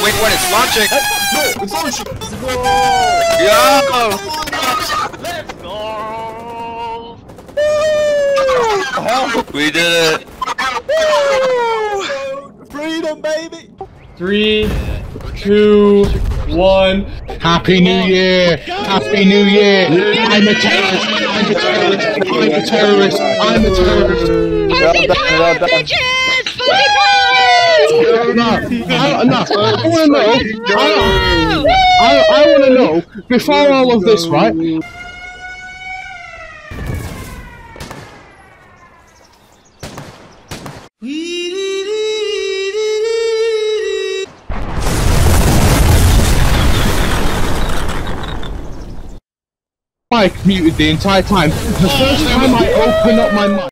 wait for it, it's launching! No, it's launching! Yo! Let's go! We did it! Freedom, baby! 3, 2, 1. Happy New Year! Happy New Year! I'm a terrorist! I'm a terrorist! I'm a terrorist! I'm a terrorist! Happy Pride, bitches! Happy Pride! I want to know, before all of this, right? Mic muted the entire time. The first time I open up my mic.